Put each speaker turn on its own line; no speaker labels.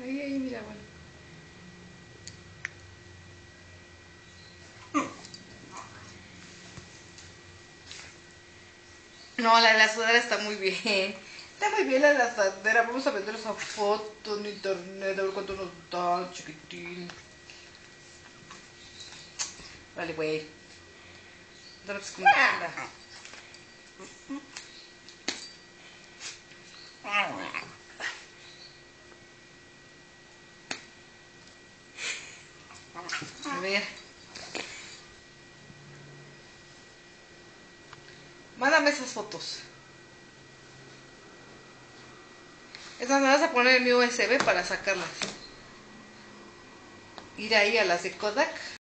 Ahí, mira, bueno. No, la sudadera está muy bien. Está muy bien la sudadera. Vamos a vender esa foto en internet. A ver cuánto nos da, chiquitín. Vale, güey. Dame tu comida. A ver. Mándame esas fotos. Esas me vas a poner en mi USB para sacarlas. Ir ahí a las de Kodak.